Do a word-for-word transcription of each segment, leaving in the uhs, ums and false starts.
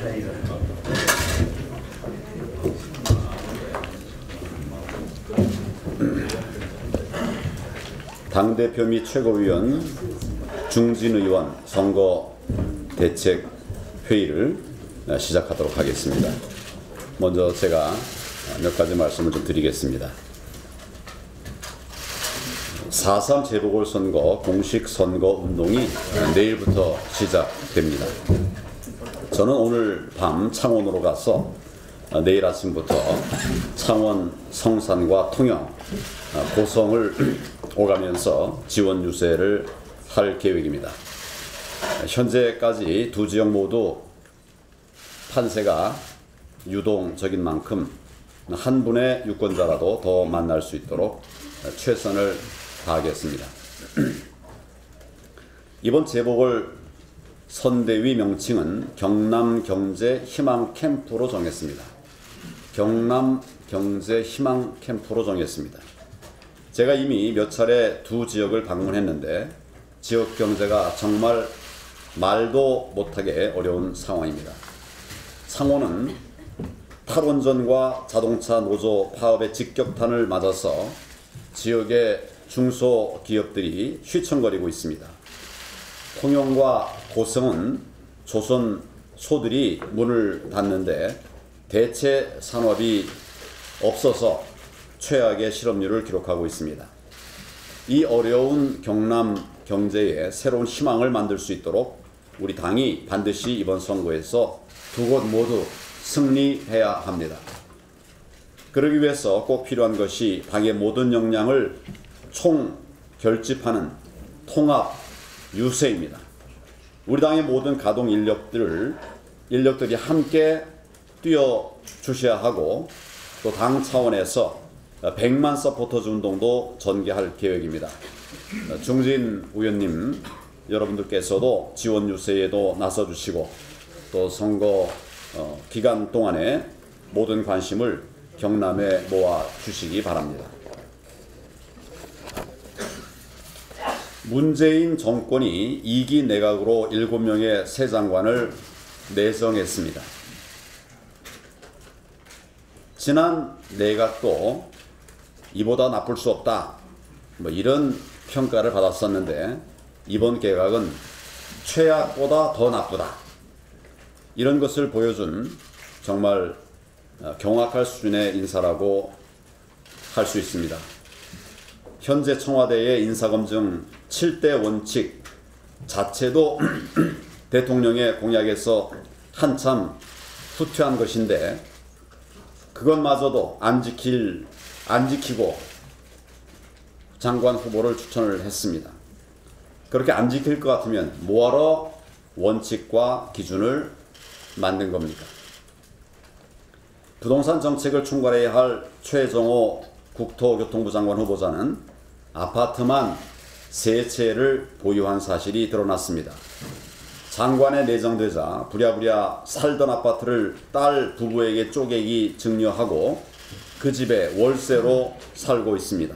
당대표 및 최고위원 중진 의원 선거 대책 회의를 시작하도록 하겠습니다. 먼저 제가 몇 가지 말씀을 좀 드리겠습니다. 사 삼 재보궐선거 공식 선거 운동이 내일부터 시작됩니다. 저는 오늘 밤 창원으로 가서 내일 아침부터 창원 성산과 통영, 고성을 오가면서 지원 유세를 할 계획입니다. 현재까지 두 지역 모두 판세가 유동적인 만큼 한 분의 유권자라도 더 만날 수 있도록 최선을 다하겠습니다. 이번 재보궐 선대위 명칭은 경남경제희망캠프로 정했습니다. 경남경제희망캠프로 정했습니다. 제가 이미 몇 차례 두 지역을 방문했는데 지역 경제가 정말 말도 못하게 어려운 상황입니다. 창원은 탈원전과 자동차 노조 파업의 직격탄을 맞아서 지역의 중소기업들이 휘청거리고 있습니다. 통영과 고성은 조선 소들이 문을 닫는데 대체 산업이 없어서 최악의 실업률을 기록하고 있습니다. 이 어려운 경남 경제에 새로운 희망을 만들 수 있도록 우리 당이 반드시 이번 선거에서 두 곳 모두 승리해야 합니다. 그러기 위해서 꼭 필요한 것이 당의 모든 역량을 총 결집하는 통합 유세입니다. 우리 당의 모든 가동 인력들을 인력들이 함께 뛰어 주셔야 하고 또 당 차원에서 백만 서포터즈 운동도 전개할 계획입니다. 중진 의원님 여러분들께서도 지원 유세에도 나서주시고 또 선거 어, 기간 동안에 모든 관심을 경남에 모아 주시기 바랍니다. 문재인 정권이 이 기 내각으로 일곱 명의 새 장관을 내정했습니다. 지난 내각도 이보다 나쁠 수 없다, 뭐 이런 평가를 받았었는데 이번 개각은 최악보다 더 나쁘다, 이런 것을 보여준 정말 경악할 수준의 인사라고 할 수 있습니다. 현재 청와대의 인사검증 칠 대 원칙 자체도 대통령의 공약에서 한참 후퇴한 것인데 그것마저도 안 지킬, 안 지키고 장관 후보를 추천을 했습니다. 그렇게 안 지킬 것 같으면 뭐하러 원칙과 기준을 만든 겁니까? 부동산 정책을 총괄해야 할 최정호 국토교통부 장관 후보자는 아파트만 세 채를 보유한 사실이 드러났습니다. 장관에 내정되자 부랴부랴 살던 아파트를 딸 부부에게 쪼개기 증여하고 그 집에 월세로 살고 있습니다.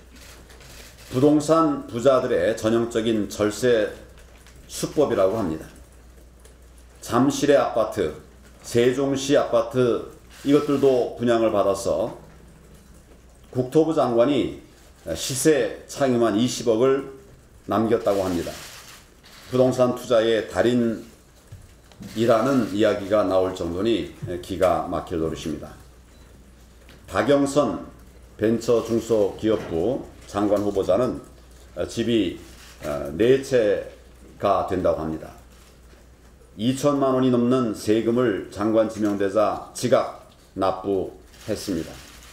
부동산 부자들의 전형적인 절세 수법이라고 합니다. 잠실의 아파트, 세종시 아파트 이것들도 분양을 받아서 국토부 장관이 시세 차익만 이십억을 남겼다고 합니다. 부동산 투자의 달인이라는 이야기가 나올 정도니 기가 막힐 노릇입니다. 박영선 벤처중소기업부 장관 후보자는 집이 네 채가 된다고 합니다. 이천만 원이 넘는 세금을 장관 지명되자 지각 납부했습니다.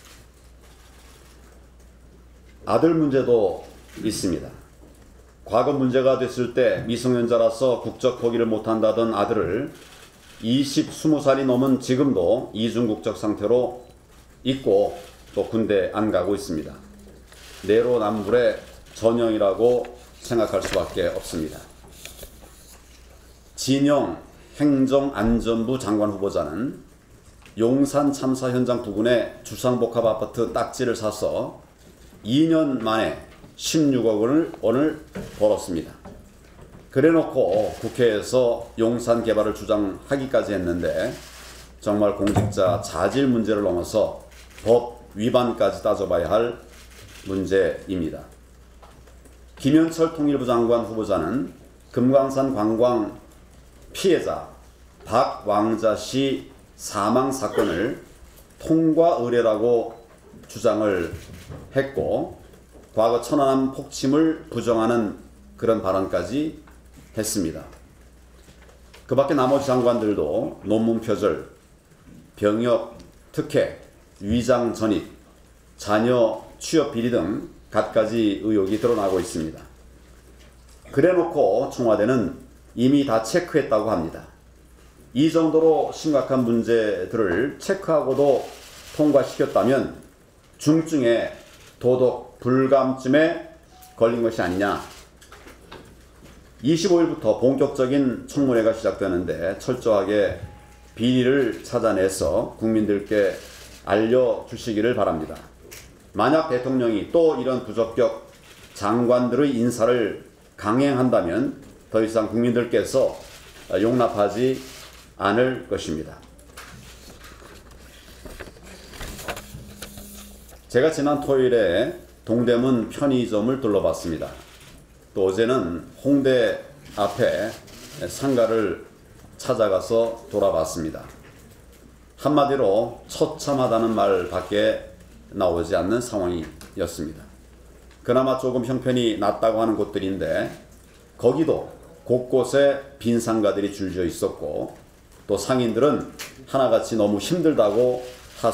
아들 문제도 있습니다. 과거 문제가 됐을 때 미성년자라서 국적 포기를 못한다던 아들을 이십, 스무 살이 넘은 지금도 이중 국적 상태로 있고 또 군대 안 가고 있습니다. 내로남불의 전형이라고 생각할 수밖에 없습니다. 진영 행정안전부 장관 후보자는 용산 참사 현장 부근에 주상복합 아파트 딱지를 사서 이 년 만에 십육억 원을 벌었습니다. 그래놓고 국회에서 용산 개발을 주장하기까지 했는데 정말 공직자 자질 문제를 넘어서 법 위반까지 따져봐야 할 문제입니다. 김현철 통일부 장관 후보자는 금강산 관광 피해자 박왕자 씨 사망 사건을 통과 의례라고 주장을 했고 과거 천안함 폭침을 부정하는 그런 발언까지 했습니다. 그 밖에 나머지 장관들도 논문 표절, 병역 특혜, 위장 전입, 자녀 취업 비리 등 갖가지 의혹이 드러나고 있습니다. 그래놓고 청와대는 이미 다 체크했다고 합니다. 이 정도로 심각한 문제들을 체크하고도 통과시켰다면 중증의 도덕 불감증에 걸린 것이 아니냐. 이십오일부터 본격적인 청문회가 시작되는데 철저하게 비리를 찾아내서 국민들께 알려주시기를 바랍니다. 만약 대통령이 또 이런 부적격 장관들의 인사를 강행한다면 더 이상 국민들께서 용납하지 않을 것입니다. 제가 지난 토요일에 동대문 편의점을 둘러봤습니다. 또 어제는 홍대 앞에 상가를 찾아가서 돌아봤습니다. 한마디로 처참하다는 말밖에 나오지 않는 상황이었습니다. 그나마 조금 형편이 낫다고 하는 곳들인데 거기도 곳곳에 빈 상가들이 줄져 있었고 또 상인들은 하나같이 너무 힘들다고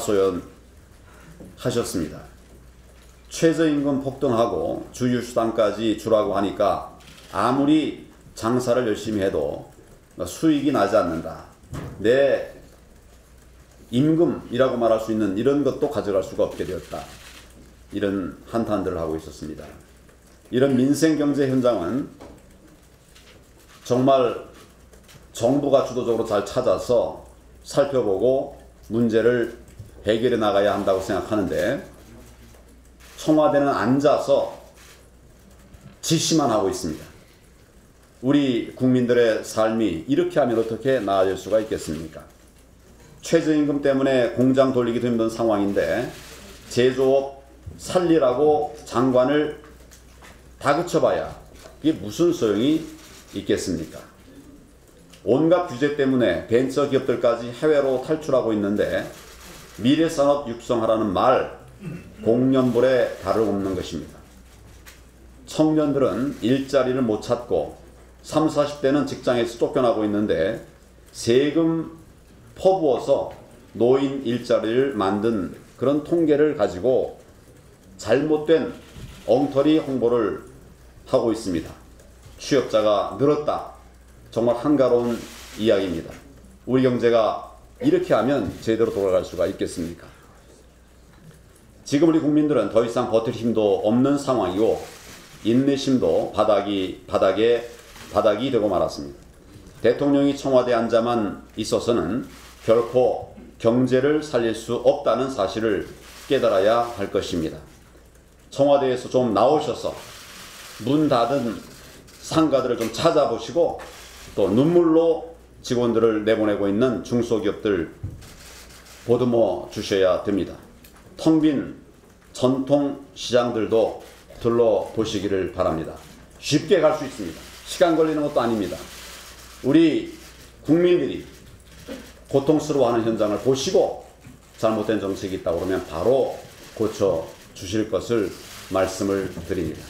하소연하셨습니다. 최저임금 폭등하고 주유수당까지 주라고 하니까 아무리 장사를 열심히 해도 수익이 나지 않는다. 내 임금이라고 말할 수 있는 이런 것도 가져갈 수가 없게 되었다. 이런 한탄들을 하고 있었습니다. 이런 민생경제 현장은 정말 정부가 주도적으로 잘 찾아서 살펴보고 문제를 해결해 나가야 한다고 생각하는데 청와대는 앉아서 지시만 하고 있습니다. 우리 국민들의 삶이 이렇게 하면 어떻게 나아질 수가 있겠습니까? 최저임금 때문에 공장 돌리기도 힘든 상황인데 제조업 살리라고 장관을 다그쳐봐야 이게 무슨 소용이 있겠습니까? 온갖 규제 때문에 벤처 기업들까지 해외로 탈출하고 있는데 미래산업 육성하라는 말 공연불에 다름없는 것입니다. 청년들은 일자리를 못 찾고 삼십, 사십 대는 직장에서 쫓겨나고 있는데 세금 퍼부어서 노인 일자리를 만든 그런 통계를 가지고 잘못된 엉터리 홍보를 하고 있습니다. 취업자가 늘었다. 정말 한가로운 이야기입니다. 우리 경제가 이렇게 하면 제대로 돌아갈 수가 있겠습니까? 지금 우리 국민들은 더 이상 버틸 힘도 없는 상황이고 인내심도 바닥이, 바닥에 바닥이 되고 말았습니다. 대통령이 청와대에 앉아만 있어서는 결코 경제를 살릴 수 없다는 사실을 깨달아야 할 것입니다. 청와대에서 좀 나오셔서 문 닫은 상가들을 좀 찾아보시고 또 눈물로 직원들을 내보내고 있는 중소기업들 보듬어 주셔야 됩니다. 텅 빈 전통 시장들도 둘러보시기를 바랍니다. 쉽게 갈 수 있습니다. 시간 걸리는 것도 아닙니다. 우리 국민들이 고통스러워하는 현장을 보시고 잘못된 정책이 있다고 그러면 바로 고쳐 주실 것을 말씀을 드립니다.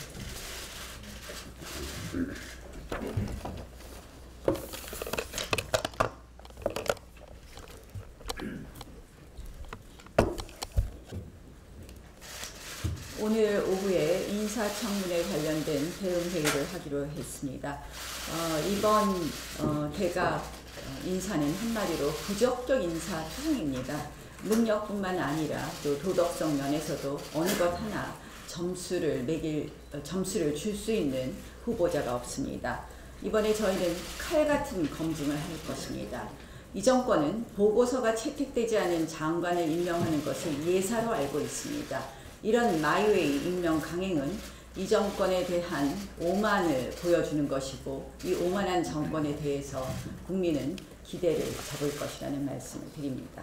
오늘 오후에 인사청문회 관련된 대응회의를 하기로 했습니다. 어, 이번 어, 대각 인사는 한마디로 부적격 인사 투성입니다. 능력뿐만 아니라 또 도덕성 면에서도 어느 것 하나 점수를 매길 점수를 줄 수 있는 후보자가 없습니다. 이번에 저희는 칼 같은 검증을 할 것입니다. 이 정권은 보고서가 채택되지 않은 장관을 임명하는 것을 예사로 알고 있습니다. 이런 마이웨이 임명 강행은 이 정권에 대한 오만을 보여주는 것이고 이 오만한 정권에 대해서 국민은 기대를 접을 것이라는 말씀을 드립니다.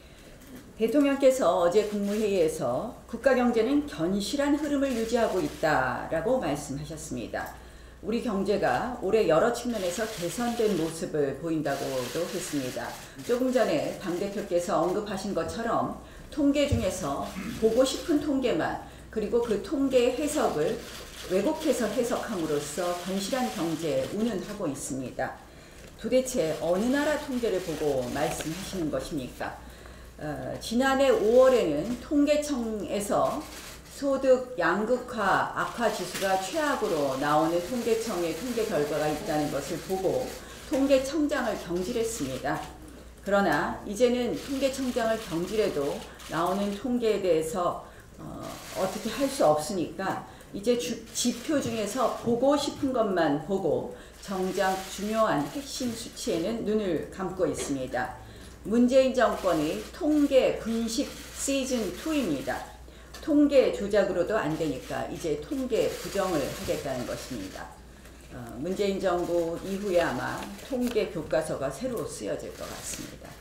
대통령께서 어제 국무회의에서 국가 경제는 견실한 흐름을 유지하고 있다라고 말씀하셨습니다. 우리 경제가 올해 여러 측면에서 개선된 모습을 보인다고도 했습니다. 조금 전에 당대표께서 언급하신 것처럼 통계 중에서 보고 싶은 통계만 그리고 그 통계의 해석을 왜곡해서 해석함으로써 견실한 경제에 운운하고 있습니다. 도대체 어느 나라 통계를 보고 말씀하시는 것입니까? 어, 지난해 오월에는 통계청에서 소득 양극화 악화 지수가 최악으로 나오는 통계청의 통계 결과가 있다는 것을 보고 통계청장을 경질했습니다. 그러나 이제는 통계청장을 경질해도 나오는 통계에 대해서 어, 어떻게 할 수 없으니까 이제 주, 지표 중에서 보고 싶은 것만 보고 정작 중요한 핵심 수치에는 눈을 감고 있습니다. 문재인 정권의 통계 분식 시즌 이입니다. 통계 조작으로도 안 되니까 이제 통계 부정을 하겠다는 것입니다. 어, 문재인 정부 이후에 아마 통계 교과서가 새로 쓰여질 것 같습니다.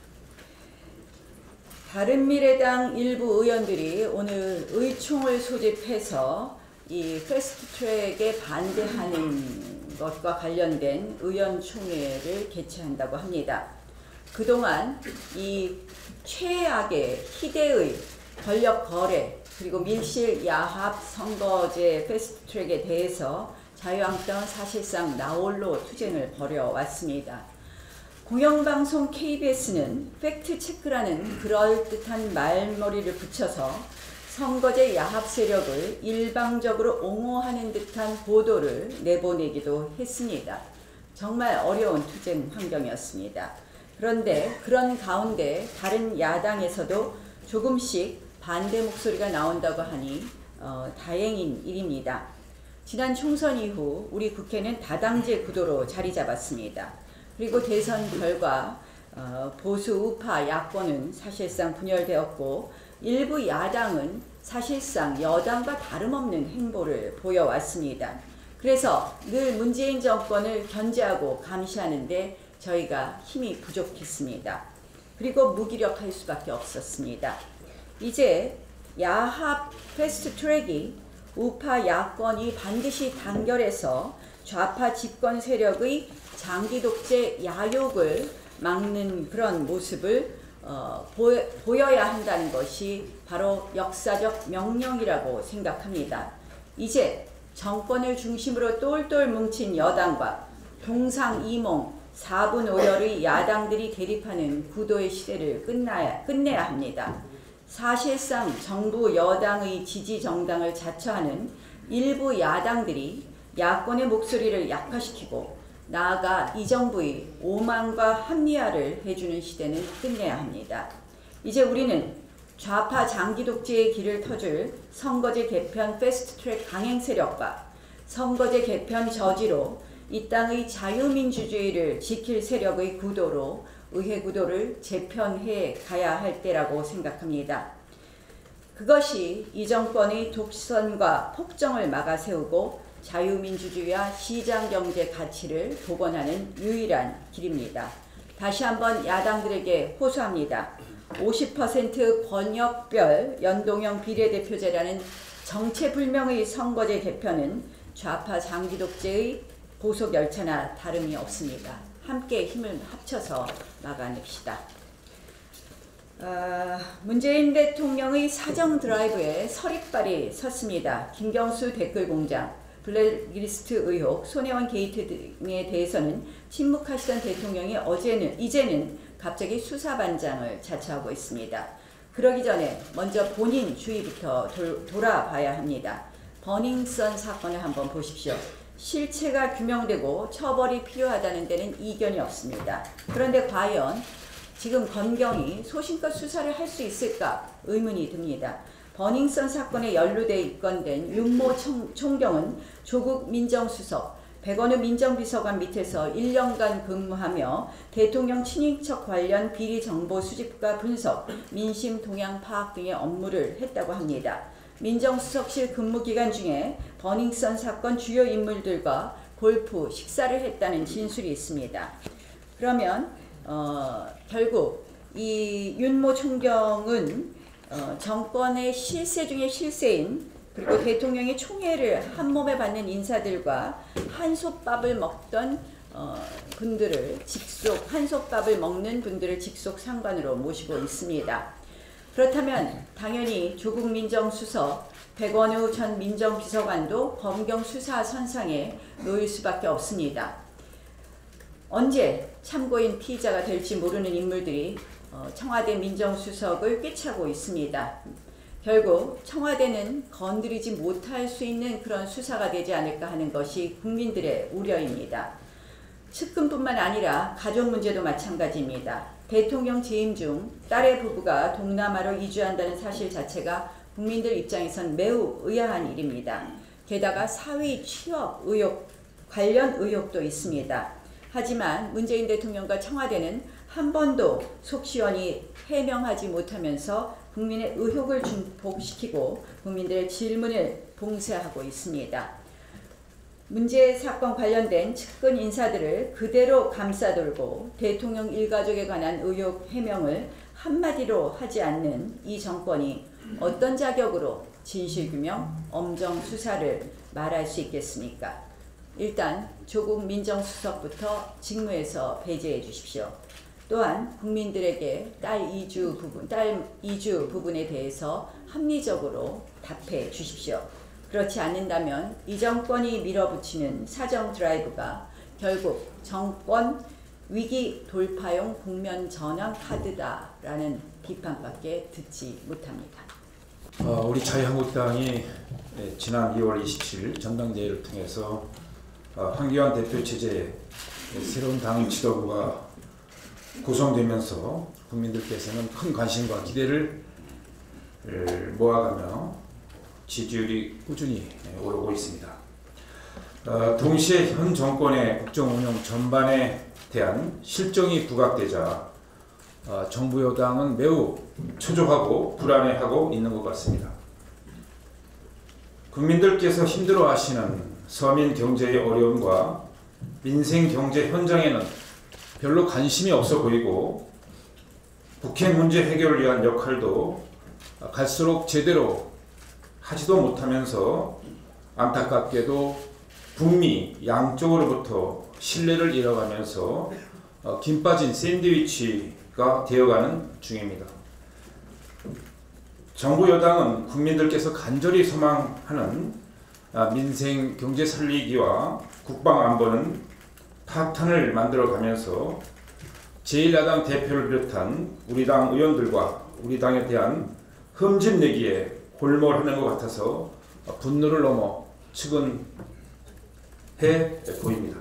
바른미래당 일부 의원들이 오늘 의총을 소집해서 이 패스트트랙에 반대하는 것과 관련된 의원총회를 개최한다고 합니다. 그동안 이 최악의 희대의 권력 거래 그리고 밀실 야합 선거제 패스트트랙에 대해서 자유한국당은 사실상 나홀로 투쟁을 벌여왔습니다. 공영방송 케이비에스는 팩트체크라는 그럴듯한 말머리를 붙여서 선거제 야합 세력을 일방적으로 옹호하는 듯한 보도를 내보내기도 했습니다. 정말 어려운 투쟁 환경이었습니다. 그런데 그런 가운데 다른 야당에서도 조금씩 반대 목소리가 나온다고 하니 어, 다행인 일입니다. 지난 총선 이후 우리 국회는 다당제 구도로 자리 잡았습니다. 그리고 대선 결과 어, 보수 우파 야권은 사실상 분열되었고 일부 야당은 사실상 여당과 다름없는 행보를 보여왔습니다. 그래서 늘 문재인 정권을 견제하고 감시하는데 저희가 힘이 부족했습니다. 그리고 무기력할 수밖에 없었습니다. 이제 야합 패스트트랙이 우파 야권이 반드시 단결해서 좌파 집권 세력의 장기 독재 야욕을 막는 그런 모습을 어, 보여, 보여야 한다는 것이 바로 역사적 명령이라고 생각합니다. 이제 정권을 중심으로 똘똘 뭉친 여당과 동상이몽 사분오열의 야당들이 대립하는 구도의 시대를 끝나야, 끝내야 합니다. 사실상 정부 여당의 지지 정당을 자처하는 일부 야당들이 야권의 목소리를 약화시키고 나아가 이 정부의 오만과 합리화를 해주는 시대는 끝내야 합니다. 이제 우리는 좌파 장기 독재의 길을 터줄 선거제 개편 패스트트랙 강행 세력과 선거제 개편 저지로 이 땅의 자유민주주의를 지킬 세력의 구도로 의회 구도를 재편해 가야 할 때라고 생각합니다. 그것이 이 정권의 독선과 폭정을 막아세우고 자유민주주의와 시장경제 가치를 복원하는 유일한 길입니다. 다시 한번 야당들에게 호소합니다. 오십 퍼센트 권역별 연동형 비례대표제라는 정체불명의 선거제 개편은 좌파 장기독재의 보속열차나 다름이 없습니다. 함께 힘을 합쳐서 막아냅시다. 어, 문재인 대통령의 사정 드라이브에 서리빨이 섰습니다. 김경수 댓글공장, 블랙리스트 의혹, 손혜원 게이트 등에 대해서는 침묵하시던 대통령이 어제는 이제는 갑자기 수사반장을 자처하고 있습니다. 그러기 전에 먼저 본인 주의부터 돌, 돌아봐야 합니다. 버닝썬 사건을 한번 보십시오. 실체가 규명되고 처벌이 필요하다는 데는 이견이 없습니다. 그런데 과연 지금 건경이 소신껏 수사를 할 수 있을까 의문이 듭니다. 버닝썬 사건에 연루돼 입건된 윤모 총, 총경은 조국 민정수석, 백원우 민정비서관 밑에서 일 년간 근무하며 대통령 친인척 관련 비리 정보 수집과 분석, 민심 동향 파악 등의 업무를 했다고 합니다. 민정수석실 근무 기간 중에 버닝썬 사건 주요 인물들과 골프, 식사를 했다는 진술이 있습니다. 그러면 어, 결국 이 윤모 총경은 어, 정권의 실세 중에 실세인 그리고 대통령의 총애를 한몸에 받는 인사들과 한솥밥을 먹던 어, 분들을 직속 한솥밥을 먹는 분들을 직속 상관으로 모시고 있습니다. 그렇다면 당연히 조국 민정수석, 백원우 전 민정비서관도 검경 수사 선상에 놓일 수밖에 없습니다. 언제 참고인 피의자가 될지 모르는 인물들이 청와대 민정수석을 꿰차고 있습니다. 결국 청와대는 건드리지 못할 수 있는 그런 수사가 되지 않을까 하는 것이 국민들의 우려입니다. 측근뿐만 아니라 가족 문제도 마찬가지입니다. 대통령 재임 중 딸의 부부가 동남아로 이주한다는 사실 자체가 국민들 입장에선 매우 의아한 일입니다. 게다가 사위 취업 의혹, 관련 의혹도 있습니다. 하지만 문재인 대통령과 청와대는 한 번도 속 시원히 해명하지 못하면서 국민의 의혹을 증폭시키고 국민들의 질문을 봉쇄하고 있습니다. 문제 사건 관련된 측근 인사들을 그대로 감싸돌고 대통령 일가족에 관한 의혹 해명을 한마디로 하지 않는 이 정권이 어떤 자격으로 진실규명, 엄정수사를 말할 수 있겠습니까? 일단 조국 민정수석부터 직무에서 배제해 주십시오. 또한 국민들에게 딸 이주 부분, 딸 이주 부분에 대해서 합리적으로 답해 주십시오. 그렇지 않는다면 이 정권이 밀어붙이는 사정 드라이브가 결국 정권 위기 돌파용 국면 전환 카드다라는 비판밖에 듣지 못합니다. 어, 우리 자유한국당이 지난 이월 이십칠일 전당대회를 통해서 어, 황교안 대표 체제의 새로운 당 지도부가 구성되면서 국민들께서는 큰 관심과 기대를 모아가며 지지율이 꾸준히 오르고 있습니다. 어, 동시에 현 정권의 국정 운영 전반에 대한 실정이 부각되자 어, 정부 여당은 매우 초조하고 불안해하고 있는 것 같습니다. 국민들께서 힘들어하시는 서민 경제의 어려움과 민생 경제 현장에는 별로 관심이 없어 보이고 북핵 문제 해결을 위한 역할도 갈수록 제대로 하지도 못하면서 안타깝게도 북미 양쪽으로부터 신뢰를 잃어가면서 김 빠진 샌드위치가 되어가는 중입니다. 정부 여당은 국민들께서 간절히 소망하는 민생 경제 살리기와 국방 안보는 파탄을 만들어가면서 제일 야당 대표를 비롯한 우리 당 의원들과 우리 당에 대한 흠집내기에 골몰하는 것 같아서 분노를 넘어 측은해 보입니다.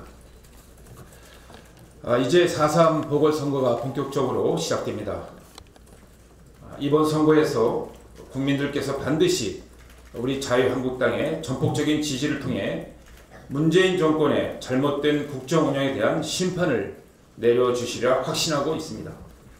이제 사 삼 보궐선거가 본격적으로 시작됩니다. 이번 선거에서 국민들께서 반드시 우리 자유한국당의 전폭적인 지지를 통해 문재인 정권의 잘못된 국정 운영에 대한 심판을 내려주시려 확신하고 있습니다.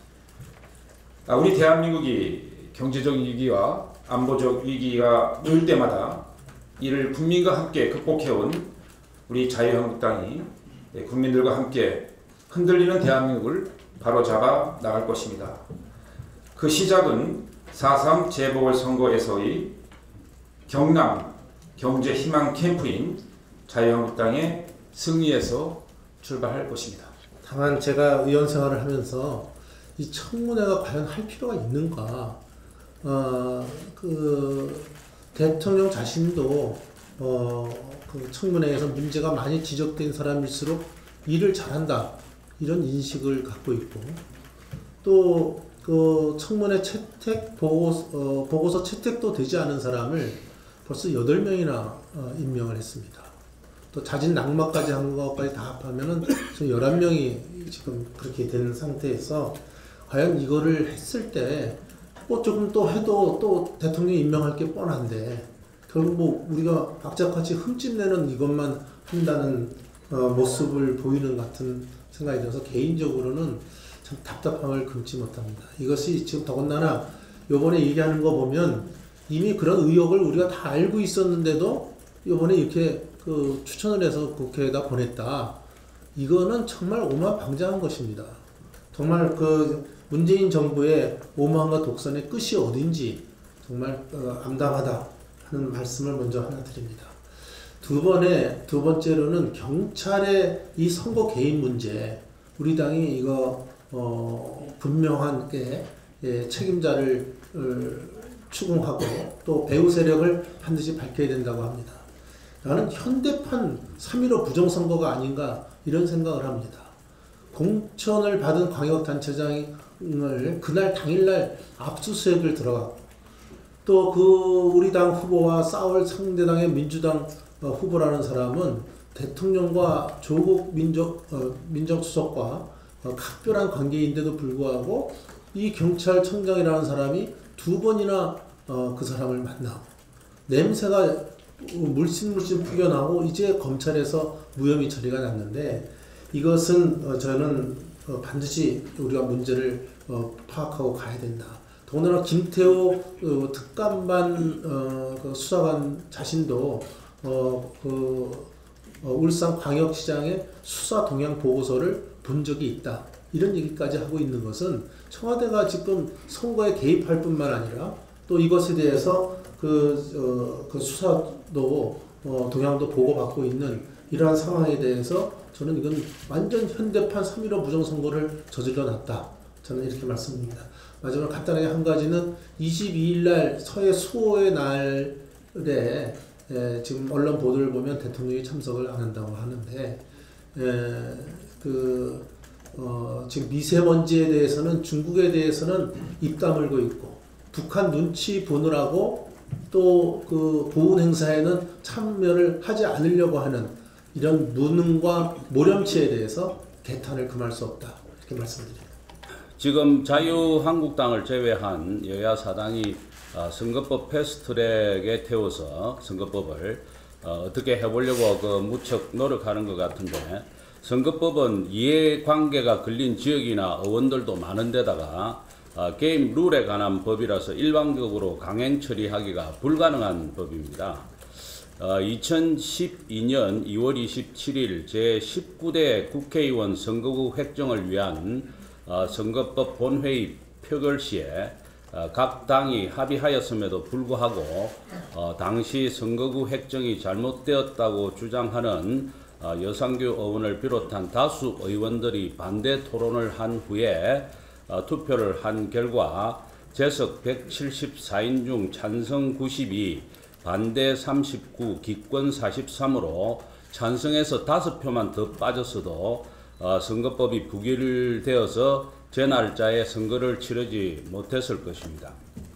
우리 대한민국이 경제적 위기와 안보적 위기가 놓일 때마다 이를 국민과 함께 극복해온 우리 자유한국당이 국민들과 함께 흔들리는 대한민국을 바로잡아 나갈 것입니다. 그 시작은 사 삼 재보궐선거에서의 경남 경제희망 캠프인 자유한국당의 승리에서 출발할 것입니다. 다만 제가 의원 생활을 하면서 이 청문회가 과연 할 필요가 있는가? 어, 그 대통령 자신도 어, 그 청문회에서 문제가 많이 지적된 사람일수록 일을 잘한다 이런 인식을 갖고 있고 또 그 청문회 채택 보고서, 어, 보고서 채택도 되지 않은 사람을 벌써 여덟 명이나 어, 임명을 했습니다. 또 자진 낙마까지 한 것까지 다 합하면은 지금 열한 명이 지금 그렇게 된 상태에서 과연 이거를 했을 때 뭐 조금 또 해도 또 대통령 임명할 게 뻔한데 결국 뭐 우리가 악착같이 흠집내는 이것만 한다는 어, 모습을 보이는 같은 생각이 들어서 개인적으로는 참 답답함을 금치 못합니다. 이것이 지금 더군다나 요번에 얘기하는 거 보면 이미 그런 의혹을 우리가 다 알고 있었는데도 이번에 이렇게 그 추천을 해서 국회에다 보냈다. 이거는 정말 오만방자한 것입니다. 정말 그 문재인 정부의 오만과 독선의 끝이 어딘지 정말 어, 암담하다 하는 말씀을 먼저 하나 드립니다. 두 번에 두 번째로는 경찰의 이 선거 개입 문제, 우리 당이 이거 어, 분명하게 예, 책임자를 어, 추궁하고 또 배후 세력을 반드시 밝혀야 된다고 합니다. 나는 현대판 삼 일오 부정선거가 아닌가 이런 생각을 합니다. 공천을 받은 광역단체장을 그날 당일날 압수수색을 들어가고 또 그 우리 당 후보와 싸울 상대당의 민주당 어, 후보라는 사람은 대통령과 조국 민정, 어, 민정수석과 어, 각별한 관계인데도 불구하고 이 경찰청장이라는 사람이 두 번이나 어, 그 사람을 만나고 냄새가 물씬물씬 풍겨나고 이제 검찰에서 무혐의 처리가 났는데 이것은 어, 저는 어, 반드시 우리가 문제를 어, 파악하고 가야 된다. 더군다나 김태호 어, 특감반 어, 그 수사관 자신도 어, 그 어, 울산광역시장의 수사 동향 보고서를 본 적이 있다. 이런 얘기까지 하고 있는 것은 청와대가 지금 선거에 개입할 뿐만 아니라 또 이것에 대해서 그, 어, 그 수사도 어, 동향도 보고받고 있는 이러한 상황에 대해서 저는 이건 완전 현대판 삼 일오 부정선거를 저질러 놨다. 저는 이렇게 말씀드립니다. 마지막으로 간단하게 한 가지는 이십이 일 날 서해 수호의 날에 에, 지금 언론 보도를 보면 대통령이 참석을 안 한다고 하는데 에, 그 어, 지금 미세먼지에 대해서는 중국에 대해서는 입 다물고 있고 북한 눈치 보느라고 또 그 보훈 행사에는 참여를 하지 않으려고 하는 이런 무능과 모렴치에 대해서 개탄을 금할 수 없다. 이렇게 말씀드립니다. 지금 자유한국당을 제외한 여야 사당이 어, 선거법 패스트트랙에 태워서 선거법을 어, 어떻게 해보려고 그 무척 노력하는 것 같은데 선거법은 이해관계가 걸린 지역이나 의원들도 많은 데다가 어, 게임 룰에 관한 법이라서 일방적으로 강행 처리하기가 불가능한 법입니다. 어, 이천십이 년 이월 이십칠일 제십구 대 국회의원 선거구 획정을 위한 어, 선거법 본회의 표결 시에 어, 각 당이 합의하였음에도 불구하고 어, 당시 선거구 획정이 잘못되었다고 주장하는 어, 여상규 의원을 비롯한 다수 의원들이 반대 토론을 한 후에 어, 투표를 한 결과 재석 백칠십사 인 중 찬성 구십이, 반대 삼십구, 기권 사십삼으로 찬성에서 다섯 표만 더 빠졌어도 어, 선거법이 부결되어서 제 날짜에 선거를 치르지 못했을 것입니다.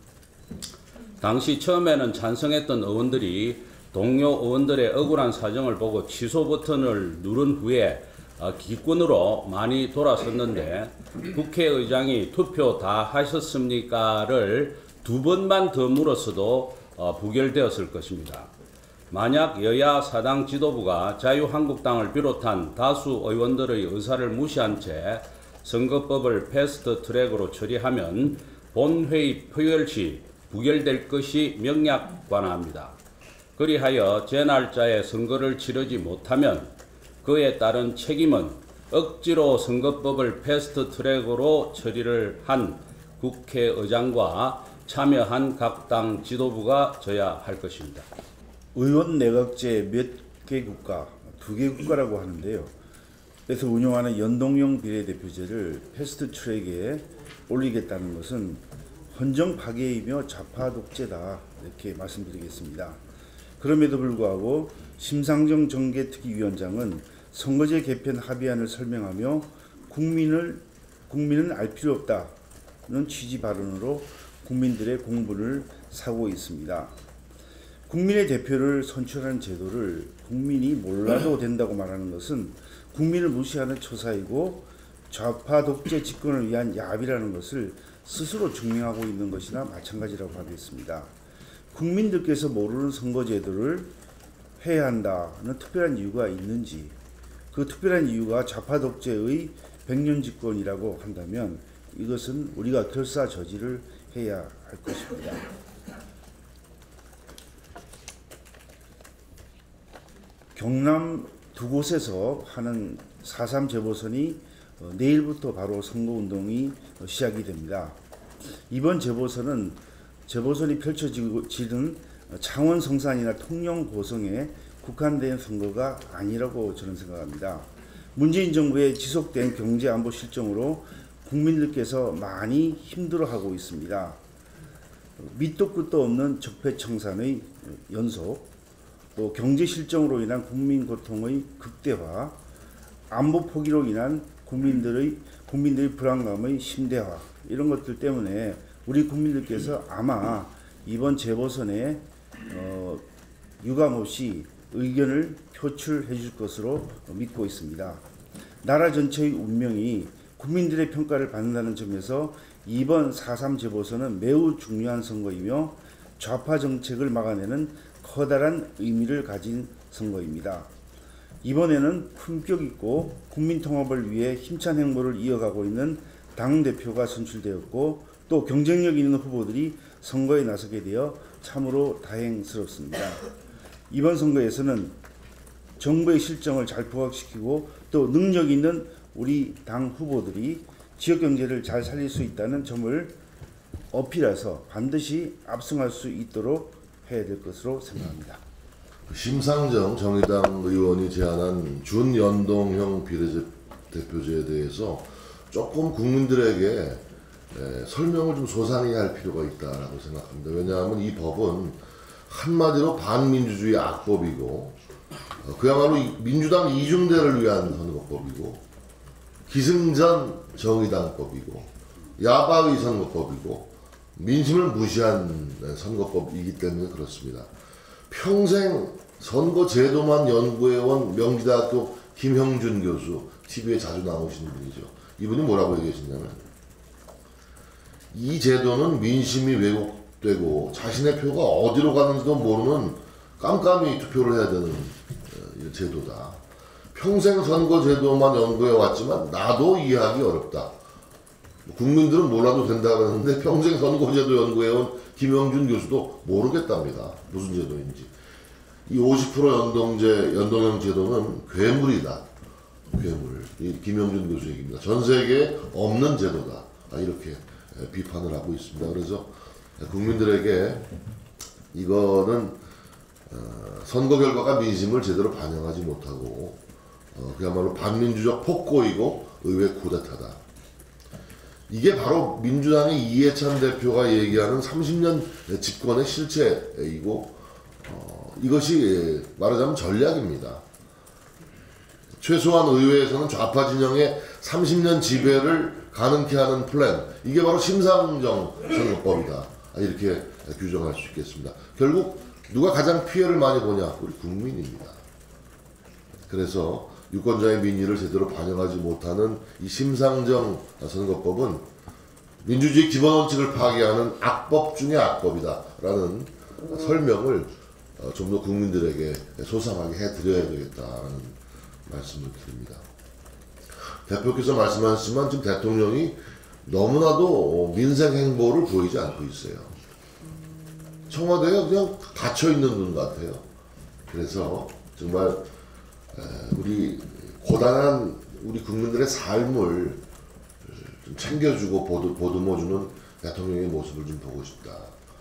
당시 처음에는 찬성했던 의원들이 동료 의원들의 억울한 사정을 보고 취소 버튼을 누른 후에 어, 기권으로 많이 돌아섰는데 국회의장이 투표 다 하셨습니까를 두 번만 더 물었어도 어, 부결되었을 것입니다. 만약 여야 사당 지도부가 자유한국당을 비롯한 다수 의원들의 의사를 무시한 채 선거법을 패스트 트랙으로 처리하면 본회의 표결 시 부결될 것이 명약관합니다. 그리하여 제 날짜에 선거를 치르지 못하면 그에 따른 책임은 억지로 선거법을 패스트 트랙으로 처리를 한 국회의장과 참여한 각 당 지도부가 져야 할 것입니다. 의원 내각제 몇 개 국가, 두 개 국가라고 하는데요. 그래서 운영하는 연동형 비례대표제를 패스트 트랙에 올리겠다는 것은 헌정 파괴이며 좌파 독재다 이렇게 말씀드리겠습니다. 그럼에도 불구하고 심상정 정계특위위원장은 선거제 개편 합의안을 설명하며 국민을 국민은 알 필요 없다는 취지 발언으로 국민들의 공분을 사고 있습니다. 국민의 대표를 선출하는 제도를 국민이 몰라도 된다고 말하는 것은 국민을 무시하는 처사이고 좌파 독재 집권을 위한 야비라는 것을 스스로 증명하고 있는 것이나 마찬가지라고 하겠습니다. 국민들께서 모르는 선거제도를 해야 한다는 특별한 이유가 있는지, 그 특별한 이유가 좌파 독재의 백년 집권이라고 한다면 이것은 우리가 결사 저지를 해야 할 것입니다. 경남 두 곳에서 하는 사 삼 재보선이 어, 내일부터 바로 선거운동이 어, 시작이 됩니다. 이번 재보선은 재보선이 펼쳐지는 창원 성산이나 통영 고성에 국한된 선거가 아니라고 저는 생각합니다. 문재인 정부의 지속된 경제 안보 실정으로 국민들께서 많이 힘들어하고 있습니다. 밑도 끝도 없는 적폐청산의 연속, 또 경제 실정으로 인한 국민 고통의 극대화, 안보 포기로 인한 국민들의 국민들의 불안감의 심대화, 이런 것들 때문에 우리 국민들께서 아마 이번 재보선에 어, 유감없이 의견을 표출해 줄 것으로 믿고 있습니다. 나라 전체의 운명이 국민들의 평가를 받는다는 점에서 이번 사 삼 재보선은 매우 중요한 선거이며 좌파 정책을 막아내는 커다란 의미를 가진 선거입니다. 이번에는 품격 있고 국민 통합을 위해 힘찬 행보를 이어가고 있는 당대표가 선출되었고 또 경쟁력 있는 후보들이 선거에 나서게 되어 참으로 다행스럽습니다. 이번 선거에서는 정부의 실정을 잘 부각시키고 또 능력 있는 우리 당 후보들이 지역 경제를 잘 살릴 수 있다는 점을 어필해서 반드시 압승할 수 있도록 해야 될 것으로 생각합니다. 심상정 정의당 의원이 제안한 준연동형 비례대표제에 대해서 조금 국민들에게 에, 설명을 좀 소상히 할 필요가 있다고 생각합니다. 왜냐하면 이 법은 한마디로 반민주주의 악법이고 어, 그야말로 민주당 이중대를 위한 선거법이고 기승전 정의당법이고 야바의 선거법이고 민심을 무시한 선거법이기 때문에 그렇습니다. 평생 선거 제도만 연구해온 명지대학교 김형준 교수, 티비에 자주 나오시는 분이죠. 이분이 뭐라고 얘기하시냐면 이 제도는 민심이 왜곡되고 자신의 표가 어디로 가는지도 모르는 깜깜이 투표를 해야 되는 제도다. 평생 선거 제도만 연구해 왔지만 나도 이해하기 어렵다. 국민들은 몰라도 된다 그러는데 평생 선거제도 연구해온 김영준 교수도 모르겠답니다. 무슨 제도인지. 이 오십 퍼센트 연동제, 연동형 제도는 괴물이다. 괴물. 이 김영준 교수 얘기입니다. 전 세계에 없는 제도다. 이렇게 비판을 하고 있습니다. 그래서 국민들에게 이거는 선거 결과가 민심을 제대로 반영하지 못하고 그야말로 반민주적 폭거이고 의회 쿠데타다. 이게 바로 민주당의 이해찬 대표가 얘기하는 삼십 년 집권의 실체이고 어, 이것이 말하자면 전략입니다. 최소한 의회에서는 좌파 진영의 삼십 년 지배를 가능케 하는 플랜, 이게 바로 심상정 선거법이다. 이렇게 규정할 수 있겠습니다. 결국 누가 가장 피해를 많이 보냐? 우리 국민입니다. 그래서 유권자의 민의를 제대로 반영하지 못하는 이 심상정 선거법은 민주주의 기본 원칙을 파괴하는 악법 중의 악법이다 라는 설명을 좀 더 국민들에게 소상하게 해드려야 되겠다는 말씀을 드립니다. 대표께서 말씀하셨지만 지금 대통령이 너무나도 민생 행보를 보이지 않고 있어요. 청와대에 그냥 갇혀있는 분 같아요. 그래서 정말 우리 고단한 우리 국민들의 삶을 좀 챙겨주고 보듬, 보듬어주는 대통령의 모습을 좀 보고 싶다.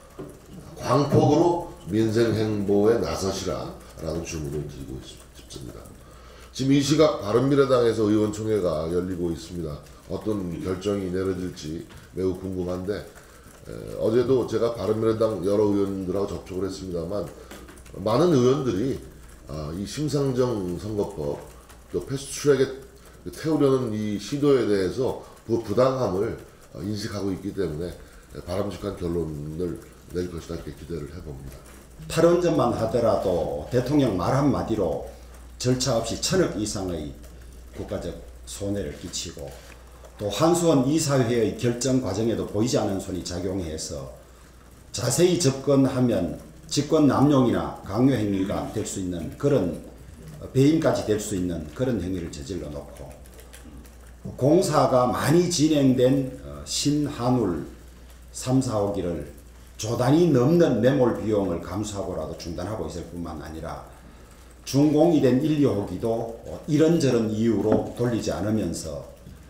광폭으로 민생 행보에 나서시라 라는 주문을 드리고 싶습니다. 지금 이 시각 바른미래당에서 의원총회가 열리고 있습니다. 어떤 결정이 내려질지 매우 궁금한데 에, 어제도 제가 바른미래당 여러 의원들하고 접촉을 했습니다만 많은 의원들이 아, 이 심상정 선거법 또 패스트트랙에 태우려는 이 시도에 대해서 부, 부당함을 인식하고 있기 때문에 바람직한 결론을 낼 것이다 이렇게 기대를 해봅니다. 탈원전만 하더라도 대통령 말 한마디로 절차 없이 천억 이상의 국가적 손해를 끼치고 또 한수원 이사회의 결정 과정에도 보이지 않는 손이 작용해서 자세히 접근하면 직권 남용이나 강요 행위가 될 수 있는 그런 배임까지 될 수 있는 그런 행위를 저질러 놓고 공사가 많이 진행된 신한울 삼, 사호기를 조 단위 넘는 매몰 비용을 감수하고라도 중단하고 있을 뿐만 아니라 준공이 된 일, 이 호기도 이런저런 이유로 돌리지 않으면서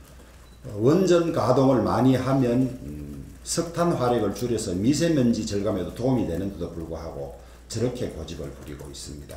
원전 가동을 많이 하면 석탄 화력을 줄여서 미세먼지 절감에도 도움이 되는데도 불구하고 저렇게 고집을 부리고 있습니다.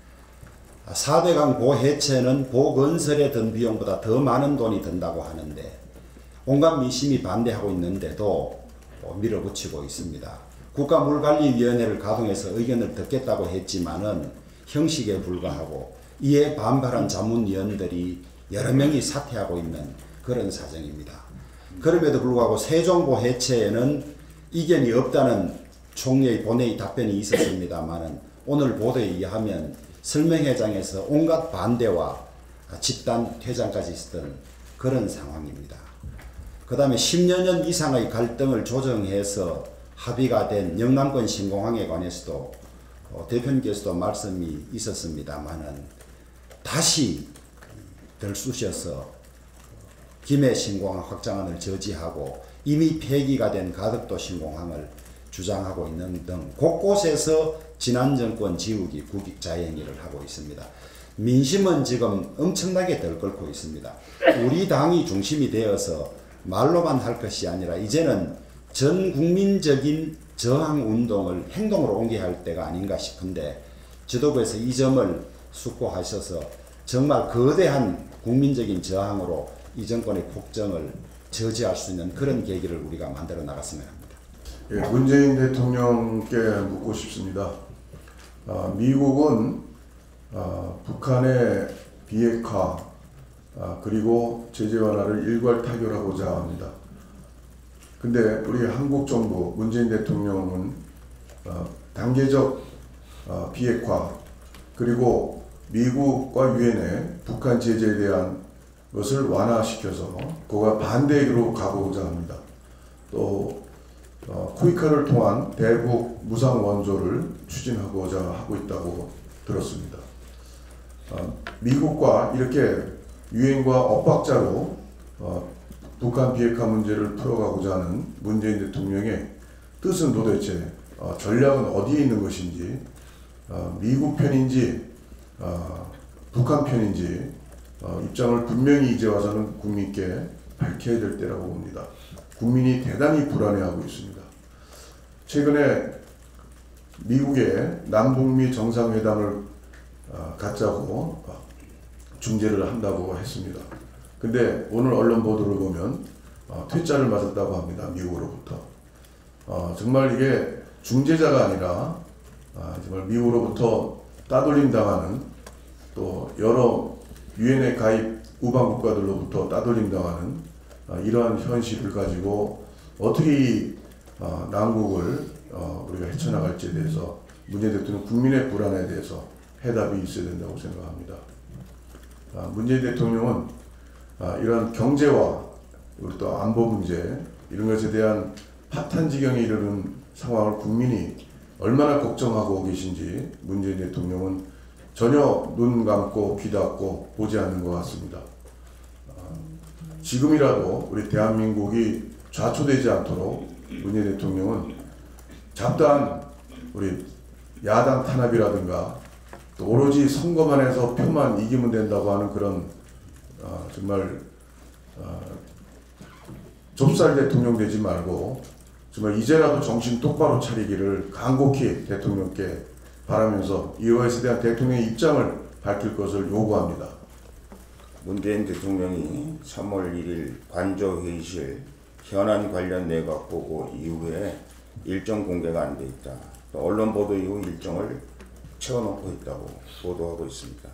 사대강 고해체는 고건설에 든 비용보다 더 많은 돈이 든다고 하는데 온갖 민심이 반대하고 있는데도 밀어붙이고 있습니다. 국가물관리위원회를 가동해서 의견을 듣겠다고 했지만은 형식에 불과하고 이에 반발한 자문위원들이 여러 명이 사퇴하고 있는 그런 사정입니다. 그럼에도 불구하고 세종고 해체에는 이견이 없다는 총리의 본회의 답변이 있었습니다만은 오늘 보도에 의하면 설명회장에서 온갖 반대와 집단 퇴장까지 있었던 그런 상황입니다. 그 다음에 십여 년 이상의 갈등을 조정해서 합의가 된 영남권 신공항에 관해서도 어, 대표님께서도 말씀이 있었습니다만은 다시 들쑤셔서 김해 신공항 확장안을 저지하고 이미 폐기가 된 가덕도 신공항을 주장하고 있는 등 곳곳에서 지난 정권 지우기 국익자행위를 하고 있습니다. 민심은 지금 엄청나게 들끓고 있습니다. 우리 당이 중심이 되어서 말로만 할 것이 아니라 이제는 전 국민적인 저항 운동을 행동으로 옮겨야 할 때가 아닌가 싶은데 지도부에서 이 점을 숙고하셔서 정말 거대한 국민적인 저항으로 이 정권의 폭정을 저지할 수 있는 그런 계기를 우리가 만들어 나갔으면 합니다. 예, 문재인 대통령께 묻고 싶습니다. 아, 미국은 아, 북한의 비핵화 아, 그리고 제재 완화를 일괄 타결하고자 합니다. 근데 우리 한국 정부 문재인 대통령은 어, 단계적 어, 비핵화 그리고 미국과 유엔의 북한 제재에 대한 것을 완화시켜서 그가 반대로 가고자 합니다. 또 어, 코이카를 통한 대북 무상 원조를 추진하고자 하고 있다고 들었습니다. 어, 미국과 이렇게 유엔과 엇박자로 어, 북한 비핵화 문제를 풀어가고자 하는 문재인 대통령의 뜻은 도대체 어, 전략은 어디에 있는 것인지 어, 미국 편인지 어, 북한 편인지 어, 입장을 분명히 이제 와서는 국민께 밝혀야 될 때라고 봅니다. 국민이 대단히 불안해하고 있습니다. 최근에 미국의 남북미 정상회담을 어, 갖자고 어, 중재를 한다고 했습니다. 근데 오늘 언론 보도를 보면 어, 퇴짜를 맞았다고 합니다. 미국으로부터. 어, 정말 이게 중재자가 아니라 어, 정말 미국으로부터 따돌림 당하는 또 여러 유엔에 가입 우방 국가들로부터 따돌림 당하는 어, 이러한 현실을 가지고 어떻게 이 어, 난국을 어, 우리가 헤쳐나갈지에 대해서 문재인 대통령 국민의 불안에 대해서 해답이 있어야 된다고 생각합니다. 어, 문재인 대통령은 아, 이런 경제와 그리고 또 안보 문제 이런 것에 대한 파탄 지경에 이르는 상황을 국민이 얼마나 걱정하고 계신지 문재인 대통령은 전혀 눈 감고 귀 닫고 보지 않는 것 같습니다. 아, 지금이라도 우리 대한민국이 좌초되지 않도록 문재인 대통령은 잡다한 우리 야당 탄압이라든가 또 오로지 선거만 해서 표만 이기면 된다고 하는 그런 어, 정말 어, 좁쌀 대통령 되지 말고 정말 이제라도 정신 똑바로 차리기를 간곡히 대통령께 바라면서 이것에 대한 대통령의 입장을 밝힐 것을 요구합니다. 문재인 대통령이 삼월 일일 관저회의실 현안 관련 내각 보고 이후에 일정 공개가 안 돼 있다. 언론 보도 이후 일정을 채워놓고 있다고 보도하고 있습니다.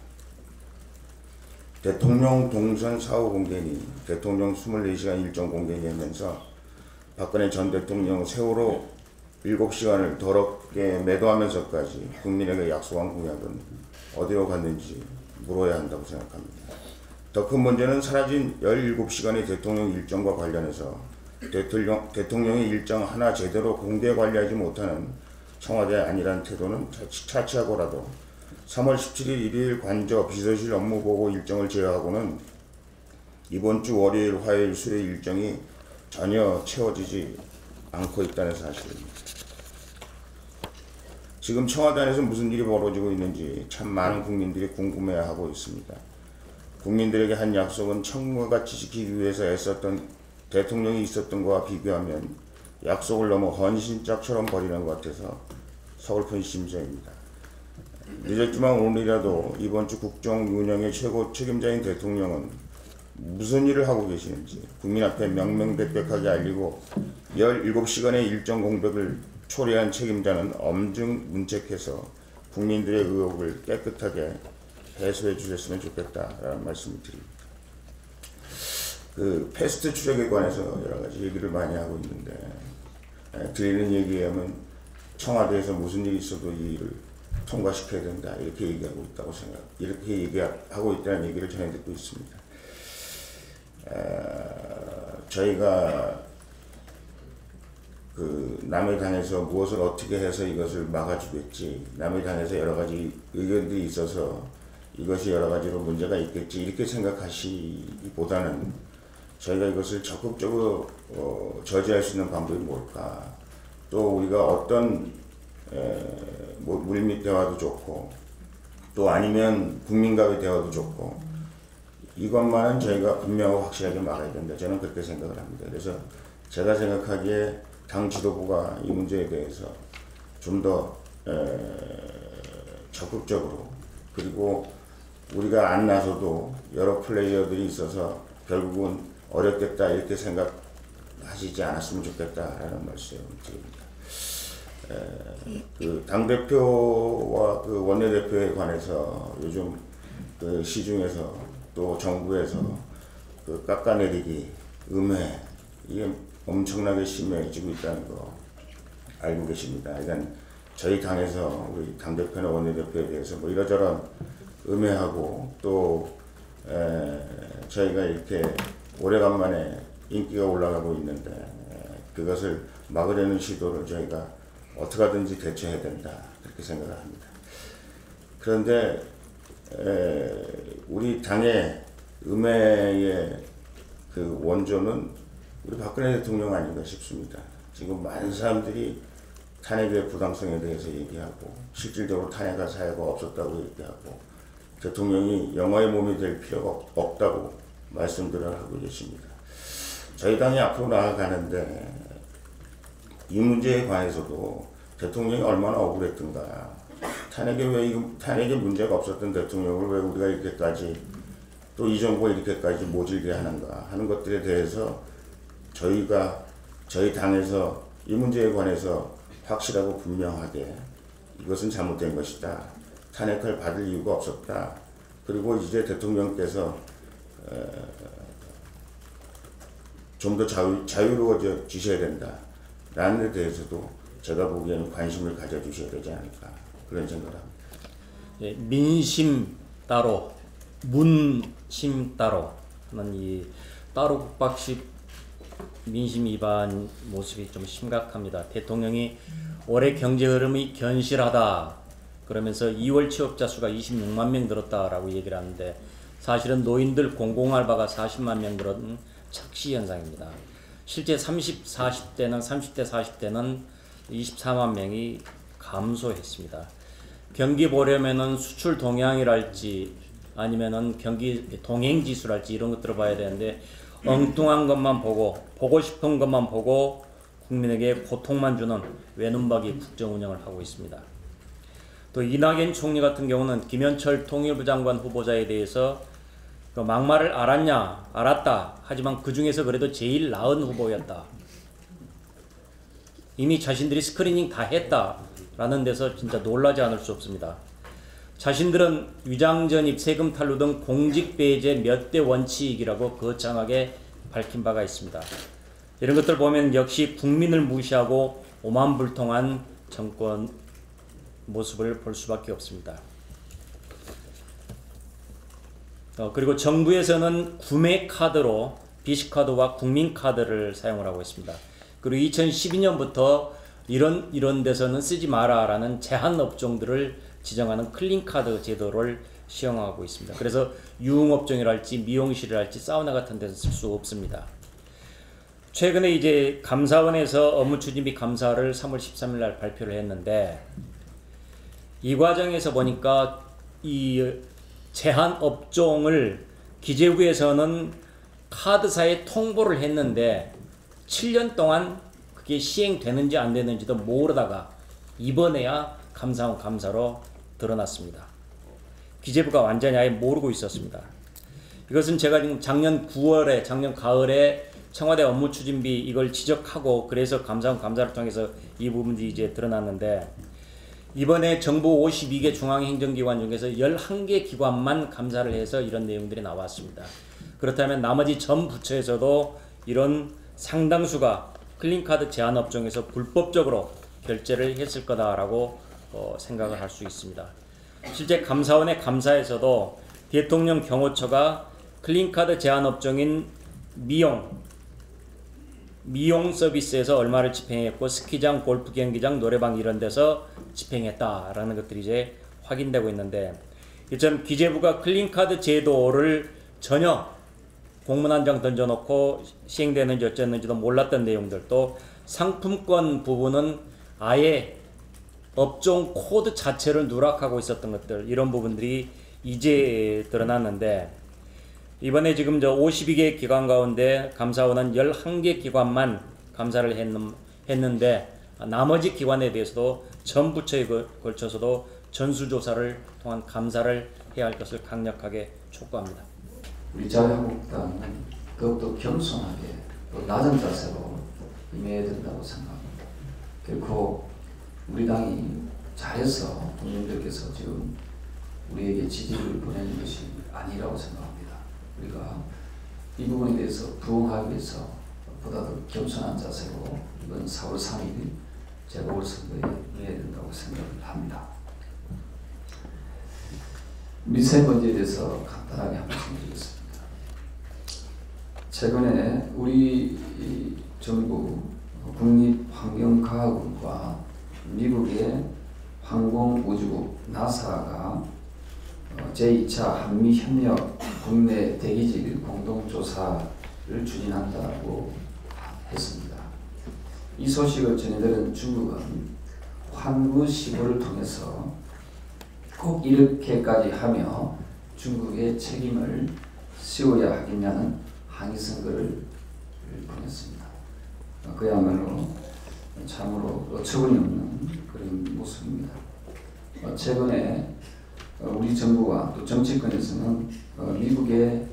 대통령 동선 사후 공개니 대통령 이십사 시간 일정 공개니 하면서 박근혜 전 대통령 세월호 일곱 시간을 더럽게 매도하면서까지 국민에게 약속한 공약은 어디로 갔는지 물어야 한다고 생각합니다. 더 큰 문제는 사라진 열일곱 시간의 대통령 일정과 관련해서 대통령, 대통령의 일정 하나 제대로 공개 관리하지 못하는 청와대 아니란 태도는 차치하고라도 삼월 십칠일 일일 관저 비서실 업무보고 일정을 제외하고는 이번 주 월요일, 화요일, 수요일 일정이 전혀 채워지지 않고 있다는 사실입니다. 지금 청와대 안에서 무슨 일이 벌어지고 있는지 참 많은 국민들이 궁금해하고 있습니다. 국민들에게 한 약속은 청와같이 지키기 위해서 애썼던 대통령이 있었던 것과 비교하면 약속을 너무 헌신짝처럼 버리는 것 같아서 서글픈 심정입니다. 늦었지만 오늘이라도 이번 주 국정 운영의 최고 책임자인 대통령은 무슨 일을 하고 계시는지 국민 앞에 명명백백하게 알리고 열일곱 시간의 일정 공백을 초래한 책임자는 엄중 문책해서 국민들의 의혹을 깨끗하게 해소해 주셨으면 좋겠다라는 말씀을 드립니다. 그 패스트 트랙에 관해서 여러 가지 얘기를 많이 하고 있는데 에, 드리는 얘기에 하면 청와대에서 무슨 일이 있어도 이 일을 통과시켜야 된다 이렇게 얘기하고 있다고 생각 이렇게 얘기하고 있다는 얘기를 전해 듣고 있습니다. 에, 저희가 그 남의 당에서 무엇을 어떻게 해서 이것을 막아주겠지, 남의 당에서 여러 가지 의견들이 있어서 이것이 여러 가지로 문제가 있겠지 이렇게 생각하시기보다는 저희가 이것을 적극적으로 어, 저지할 수 있는 방법이 뭘까, 또 우리가 어떤 에, 뭐 물밑 대화도 좋고 또 아니면 국민과의 대화도 좋고 이것만은 저희가 분명하고 확실하게 막아야 된다, 저는 그렇게 생각을 합니다. 그래서 제가 생각하기에 당 지도부가 이 문제에 대해서 좀 더 적극적으로, 그리고 우리가 안 나서도 여러 플레이어들이 있어서 결국은 어렵겠다 이렇게 생각하시지 않았으면 좋겠다라는 말씀을 드립니다. 그 당대표와 그 원내대표에 관해서 요즘 그 시중에서 또 정부에서 그 깎아내리기, 음해 이게 엄청나게 심해지고 있다는 거 알고 계십니다. 그러니까 저희 당에서 우리 당대표나 원내대표에 대해서 뭐 이러저런 음해하고 또 에, 저희가 이렇게 오래간만에 인기가 올라가고 있는데 에, 그것을 막으려는 시도를 저희가 어떻게 하든지 대처해야 된다 그렇게 생각을 합니다. 그런데 에, 우리 당의 음해의 그 원조는 우리 박근혜 대통령 아닌가 싶습니다. 지금 많은 사람들이 탄핵의 부당성에 대해서 얘기하고 실질적으로 탄핵할 사유가 없었다고 얘기하고 대통령이 영화의 몸이 될 필요가 없다고 말씀들을 하고 계십니다. 저희 당이 앞으로 나아가는데 이 문제에 관해서도 대통령이 얼마나 억울했던가, 탄핵에 왜 탄핵에 문제가 없었던 대통령을 왜 우리가 이렇게까지 또 이 정부가 이렇게까지 모질게 하는가 하는 것들에 대해서 저희가 저희 당에서 이 문제에 관해서 확실하고 분명하게 이것은 잘못된 것이다, 탄핵을 받을 이유가 없었다, 그리고 이제 대통령께서 좀 더 자유, 자유로워지셔야 된다 라는 데 대해서도 제가 보기에는 관심을 가져주셔야 되지 않을까 그런 생각을 합니다. 예, 민심 따로 문심 따로 하는 이 따로 국박식 민심 위반 모습이 좀 심각합니다. 대통령이 올해 경제 흐름이 견실하다 그러면서 이월 취업자 수가 이십육만 명 늘었다라고 얘기를 하는데 사실은 노인들 공공알바가 사십만 명 늘은 착시 현상입니다. 실제 삼십, 사십 대는 삼십 대, 사십 대는 이십사만 명이 감소했습니다. 경기 보려면은 수출 동향이랄지 아니면은 경기 동행 지수랄지 이런 것들을 봐야 되는데 엉뚱한 것만 보고 보고 싶은 것만 보고 국민에게 고통만 주는 외눈박이 국정 운영을 하고 있습니다. 또 이낙연 총리 같은 경우는 김현철 통일부 장관 후보자에 대해서 그 막말을 알았냐 알았다 하지만 그 중에서 그래도 제일 나은 후보였다, 이미 자신들이 스크리닝 다 했다라는 데서 진짜 놀라지 않을 수 없습니다. 자신들은 위장전입, 세금 탈루 등 공직배제 몇 대 원칙이라고 거창하게 밝힌 바가 있습니다. 이런 것들 보면 역시 국민을 무시하고 오만불통한 정권 모습을 볼 수밖에 없습니다. 어, 그리고 정부에서는 구매 카드로 비씨카드와 국민카드를 사용을 하고 있습니다. 그리고 이천십이 년부터 이런 이런 데서는 쓰지 마라라는 제한 업종들을 지정하는 클린카드 제도를 시행하고 있습니다. 그래서 유흥업종이랄지 미용실이랄지 사우나 같은 데서 쓸 수 없습니다. 최근에 이제 감사원에서 업무추진비 감사를 삼월 십삼일 날 발표를 했는데 이 과정에서 보니까 이 제한 업종을 기재부에서는 카드사에 통보를 했는데 칠 년 동안 그게 시행되는지 안 되는지도 모르다가 이번에야 감사원 감사로 드러났습니다. 기재부가 완전히 아예 모르고 있었습니다. 이것은 제가 지금 작년 구월에 작년 가을에 청와대 업무추진비 이걸 지적하고 그래서 감사원 감사를 통해서 이 부분이 이제 드러났는데 이번에 정부 오십이 개 중앙행정기관 중에서 열한 개 기관만 감사를 해서 이런 내용들이 나왔습니다. 그렇다면 나머지 전 부처에서도 이런 상당수가 클린카드 제한 업종에서 불법적으로 결제를 했을 거다라고 어, 생각을 할 수 있습니다. 실제 감사원의 감사에서도 대통령 경호처가 클린카드 제한 업종인 미용, 미용 서비스에서 얼마를 집행했고 스키장, 골프 경기장, 노래방 이런 데서 집행했다라는 것들이 이제 확인되고 있는데 이처럼 기재부가 클린카드 제도를 전혀 공문 한 장 던져놓고 시행되는지 어쨌는지도 몰랐던 내용들 또 상품권 부분은 아예 업종 코드 자체를 누락하고 있었던 것들 이런 부분들이 이제 드러났는데 이번에 지금 저 오십이 개 기관 가운데 감사원은 열한 개 기관만 감사를 했는, 했는데 나머지 기관에 대해서도 전 부처에 걸쳐서도 전수조사를 통한 감사를 해야 할 것을 강력하게 촉구합니다. 우리 자유한국당은 더욱더 겸손하게 또 낮은 자세로 임해야 된다고 생각합니다. 결코 우리 당이 잘해서 국민들께서 지금 우리에게 지지를 보내는 것이 아니라고 생각합니다. 우리가 이 부분에 대해서 부응하기 위해서 보다 더 겸손한 자세로 이번 사월 삼일 재보궐선거에 임해야 된다고 생각을 합니다. 미세먼지에 대해서 간단하게 한 말씀 드리겠습니다. 최근에 우리 정부 국립환경과학원과 미국의 항공우주국 나사가 제이 차 한미협력 국내 대기질 공동조사를 추진한다고 했습니다. 이 소식을 전해들은 중국은 환구 시보를 통해서 꼭 이렇게까지 하며 중국의 책임을 씌워야 하겠냐는 항의 선거를 보냈습니다. 그야말로 참으로 어처구니 없는 그런 모습입니다. 최근에 우리 정부와 또 정치권에서는 미국의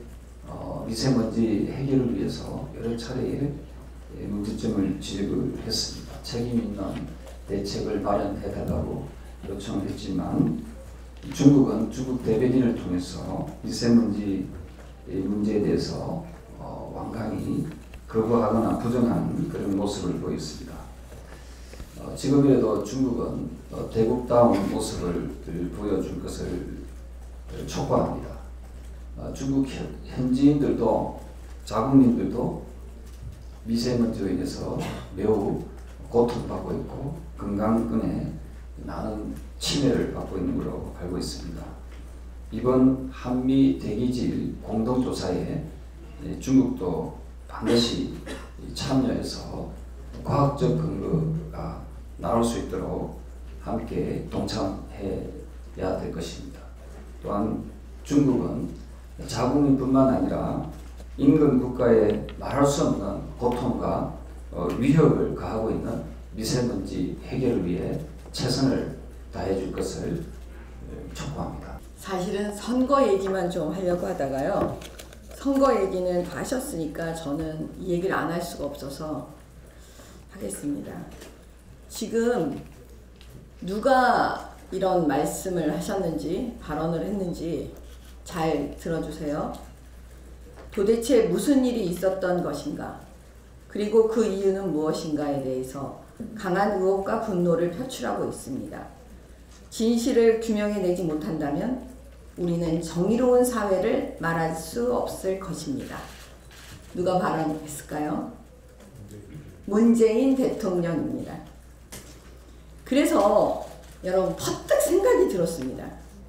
미세먼지 해결을 위해서 여러 차례 문제점을 지적을 했습니다. 책임 있는 대책을 마련해달라고 요청을 했지만 중국은 중국 대변인을 통해서 미세먼지 문제에 대해서 완강히 거부하거나 부정하는 그런 모습을 보였습니다. 어, 지금이라도 중국은 어, 대국다운 모습을 보여줄 것을 촉구합니다. 어, 중국 현, 현지인들도 자국민들도 미세먼지로 인해서 매우 고통받고 있고 건강권에 많은 침해를 받고 있는 것으로 알고 있습니다. 이번 한미 대기질 공동조사에 중국도 반드시 참여해서 과학적 근거가 나올 수 있도록 함께 동참해야 될 것입니다. 또한 중국은 자국민뿐만 아니라 인근 국가에 말할 수 없는 고통과 위협을 가하고 있는 미세먼지 해결을 위해 최선을 다해줄 것을 촉구합니다. 사실은 선거 얘기만 좀 하려고 하다가요. 선거 얘기는 다 하셨으니까 저는 이 얘기를 안 할 수가 없어서 하겠습니다. 지금 누가 이런 말씀을 하셨는지 발언을 했는지 잘 들어주세요. 도대체 무슨 일이 있었던 것인가 그리고 그 이유는 무엇인가에 대해서 강한 의혹과 분노를 표출하고 있습니다. 진실을 규명해내지 못한다면 우리는 정의로운 사회를 말할 수 없을 것입니다. 누가 발언했을까요? 문재인 대통령입니다. 그래서 여러분 퍼뜩 생각이 들었습니다.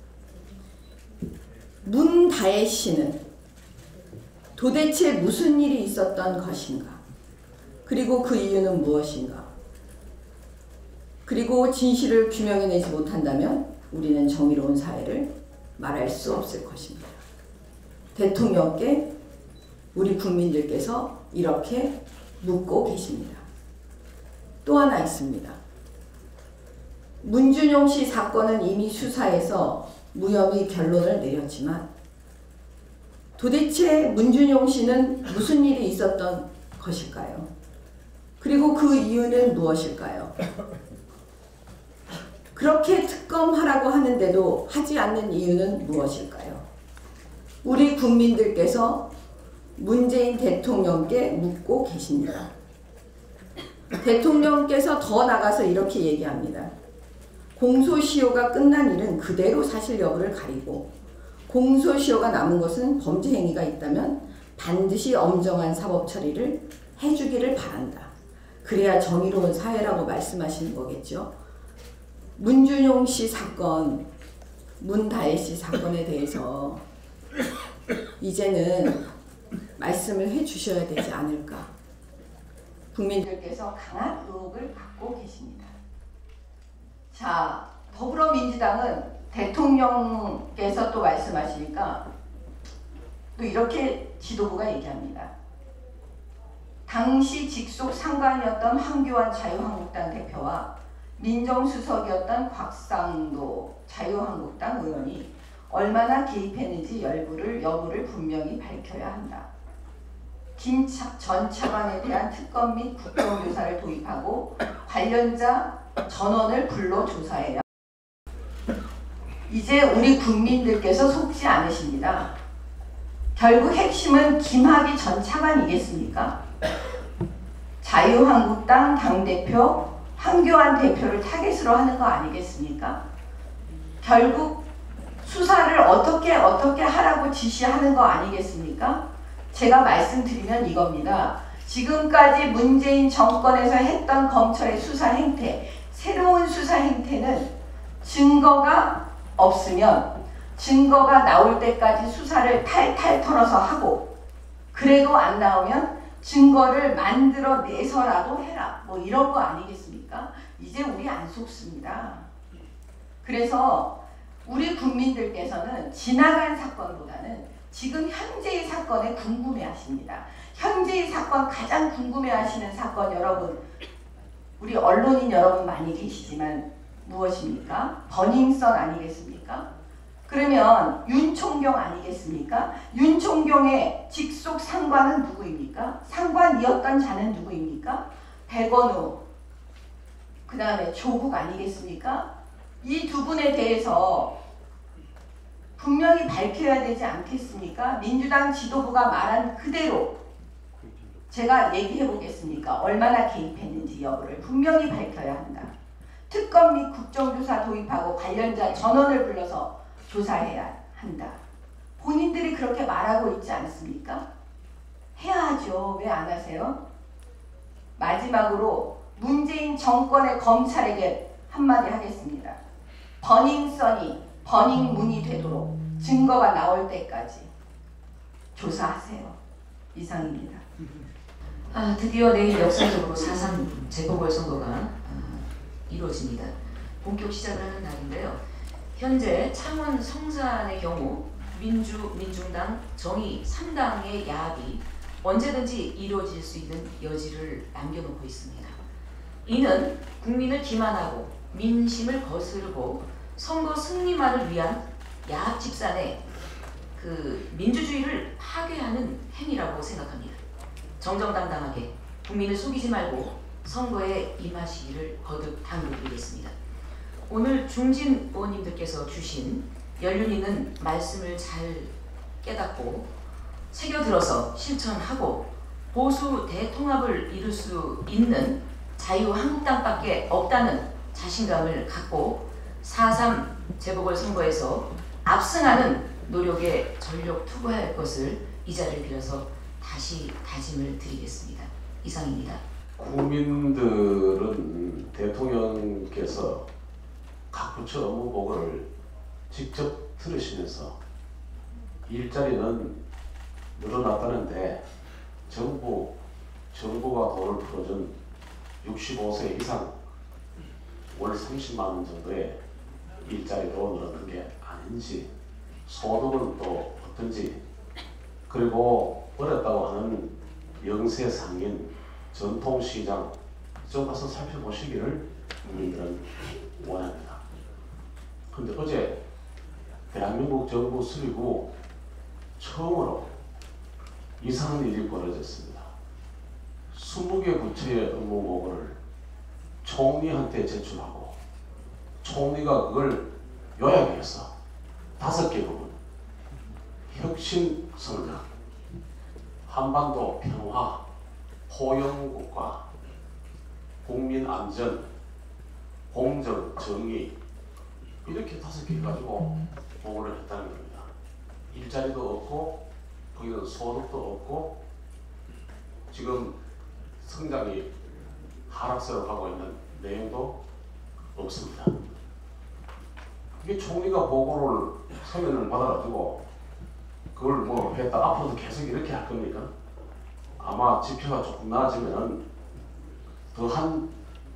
문다혜 씨는 도대체 무슨 일이 있었던 것인가? 그리고 그 이유는 무엇인가? 그리고 진실을 규명해내지 못한다면 우리는 정의로운 사회를 말할 수 없을 것입니다. 대통령께 우리 국민들께서 이렇게 묻고 계십니다. 또 하나 있습니다. 문준용 씨 사건은 이미 수사해서 무혐의 결론을 내렸지만 도대체 문준용 씨는 무슨 일이 있었던 것일까요? 그리고 그 이유는 무엇일까요? 그렇게 특검하라고 하는데도 하지 않는 이유는 무엇일까요? 우리 국민들께서 문재인 대통령께 묻고 계십니다. 대통령께서 더 나가서 이렇게 얘기합니다. 공소시효가 끝난 일은 그대로 사실 여부를 가리고 공소시효가 남은 것은 범죄 행위가 있다면 반드시 엄정한 사법 처리를 해주기를 바란다. 그래야 정의로운 사회라고 말씀하시는 거겠죠. 문준용 씨 사건, 문다혜 씨 사건에 대해서 이제는 말씀을 해주셔야 되지 않을까. 국민들께서 강한 의혹을 갖고 계십니다. 자, 더불어민주당은 대통령께서 또 말씀하시니까 또 이렇게 지도부가 얘기합니다. 당시 직속 상관이었던 황교안 자유한국당 대표와 민정수석이었던 곽상도 자유한국당 의원이 얼마나 개입했는지 여부를, 여부를 분명히 밝혀야 한다. 김 전 차관에 대한 특검 및 국정조사를 도입하고 관련자 전원을 불러 조사해야. 이제 우리 국민들께서 속지 않으십니다. 결국 핵심은 김학의 전 차관이겠습니까? 자유한국당 당대표 황교안 대표를 타겟으로 하는 거 아니겠습니까? 결국 수사를 어떻게 어떻게 하라고 지시하는 거 아니겠습니까? 제가 말씀드리면 이겁니다. 지금까지 문재인 정권에서 했던 검찰의 수사 행태, 새로운 수사 행태는 증거가 없으면 증거가 나올 때까지 수사를 탈탈 털어서 하고, 그래도 안 나오면 증거를 만들어 내서라도 해라. 뭐 이런 거 아니겠습니까? 이제 우리 안 속습니다. 그래서 우리 국민들께서는 지나간 사건보다는 지금 현재의 사건에 궁금해하십니다. 현재의 사건, 가장 궁금해하시는 사건, 여러분, 우리 언론인 여러분 많이 계시지만 무엇입니까? 버닝썬 아니겠습니까? 그러면 윤총경 아니겠습니까? 윤총경의 직속 상관은 누구입니까? 상관이었던 자는 누구입니까? 백원우, 그 다음에 조국 아니겠습니까? 이 두 분에 대해서 분명히 밝혀야 되지 않겠습니까? 민주당 지도부가 말한 그대로 제가 얘기해 보겠습니까? 얼마나 개입했는지 여부를 분명히 밝혀야 한다. 특검 및 국정조사 도입하고 관련자 전원을 불러서 조사해야 한다. 본인들이 그렇게 말하고 있지 않습니까? 해야죠. 왜 안 하세요? 마지막으로 문재인 정권의 검찰에게 한마디 하겠습니다. 버닝썬이 버닝문이 되도록 증거가 나올 때까지 조사하세요. 이상입니다. 아, 드디어 내일 역사적으로 사상 재보궐선거가 어, 이루어집니다. 본격 시작을 하는 날인데요. 현재 창원 성산의 경우 민주, 민중당, 정의 삼 당의 야합이 언제든지 이루어질 수 있는 여지를 남겨놓고 있습니다. 이는 국민을 기만하고 민심을 거스르고 선거 승리만을 위한 야합 집산의 그 민주주의를 파괴하는 행위라고 생각합니다. 정정당당하게 국민을 속이지 말고 선거에 임하시기를 거듭 당부드리겠습니다. 오늘 중진 의원님들께서 주신 연륜 있는 말씀을 잘 깨닫고 새겨들어서 실천하고 보수 대통합을 이룰 수 있는 자유한국당밖에 없다는 자신감을 갖고 사 삼 재보궐선거에서 압승하는 노력에 전력 투구할 것을 이 자리를 빌어서 다시 다짐을 드리겠습니다. 이상입니다. 국민들은 대통령께서 각 부처 업무 보고를 직접 들으시면서 일자리는 늘어났다는데 정부, 정부가 돈을 풀어준 육십오 세 이상 월 삼십만 원 정도의 일자리도 늘어난 게 아닌지, 소득은 또 어떤지, 그리고 어렵다고 하는 영세상인 전통시장 좀 가서 살펴보시기를 국민들은 원합니다. 근데 어제 대한민국 정부 수립 후 처음으로 이상한 일이 벌어졌습니다. 스무 개 부처의 업무 보고를 총리한테 제출하고 총리가 그걸 요약해서 다섯 개 부분, 혁신 성장, 한반도 평화, 포용국가, 국민 안전, 공정, 정의, 이렇게 다섯 개 가지고 보고를 했다는 겁니다. 일자리도 없고 거기는 소득도 없고 지금 성장이 하락세로 가고 있는 내용도 없습니다. 이게 총리가 보고를 서면을 받아가지고 그걸 뭐 했다 앞으로도 계속 이렇게 할 겁니까? 아마 지표가 조금 나아지면은 더한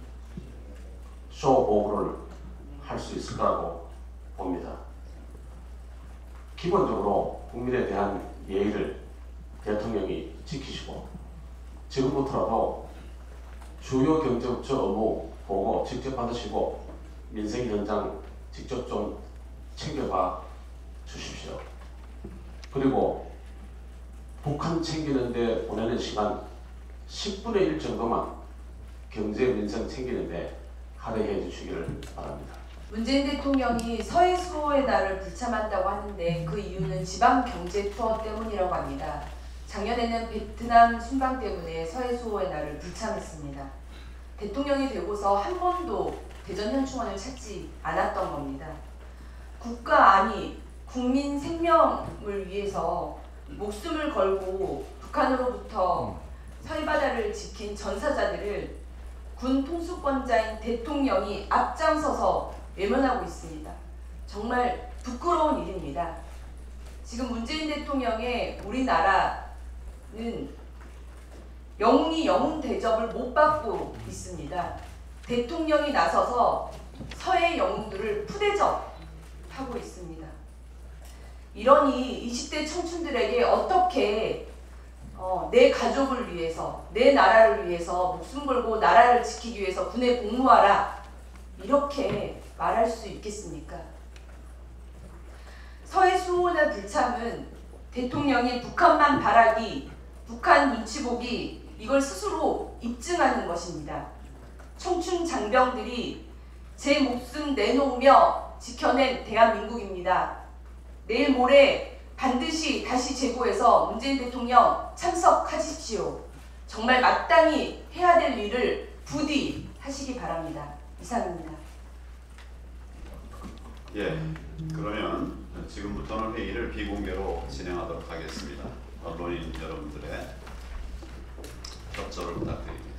쇼 보고를 할 수 있을 거라고 봅니다. 기본적으로 국민에 대한 예의를 대통령이 지키시고 지금부터라도 주요 경제부처 업무 보고 직접 받으시고 민생 현장 직접 좀 챙겨봐 주십시오. 그리고 북한 챙기는데 보내는 시간 십분의 일 정도만 경제 민생 챙기는데 할애해 주시기를 바랍니다. 문재인 대통령이 서해 수호의 날을 불참한다고 하는데 그 이유는 지방 경제 투어 때문이라고 합니다. 작년에는 베트남 순방 때문에 서해 수호의 날을 불참했습니다. 대통령이 되고서 한 번도 대전 현충원을 찾지 않았던 겁니다. 국가 아니 국민 생명을 위해서 목숨을 걸고 북한으로부터 서해바다를 지킨 전사자들을 군 통수권자인 대통령이 앞장서서 외면하고 있습니다. 정말 부끄러운 일입니다. 지금 문재인 대통령의 우리나라는 영웅이 영웅 대접을 못 받고 있습니다. 대통령이 나서서 서해 영웅들을 푸대접하고 있습니다. 이러니 이십 대 청춘들에게 어떻게 어, 내 가족을 위해서, 내 나라를 위해서 목숨 걸고 나라를 지키기 위해서 군에 복무하라 이렇게 말할 수 있겠습니까? 서해 수호나 불참은 대통령이 북한만 바라기, 북한 눈치 보기 이걸 스스로 입증하는 것입니다. 청춘 장병들이 제 목숨 내놓으며 지켜낸 대한민국입니다. 내일 모레 반드시 다시 제고해서 문재인 대통령 참석하십시오. 정말 마땅히 해야 될 일을 부디 하시기 바랍니다. 이상입니다. 예, 그러면 지금부터는 회의를 비공개로 진행하도록 하겠습니다. 언론인 여러분들의 협조를 부탁드립니다.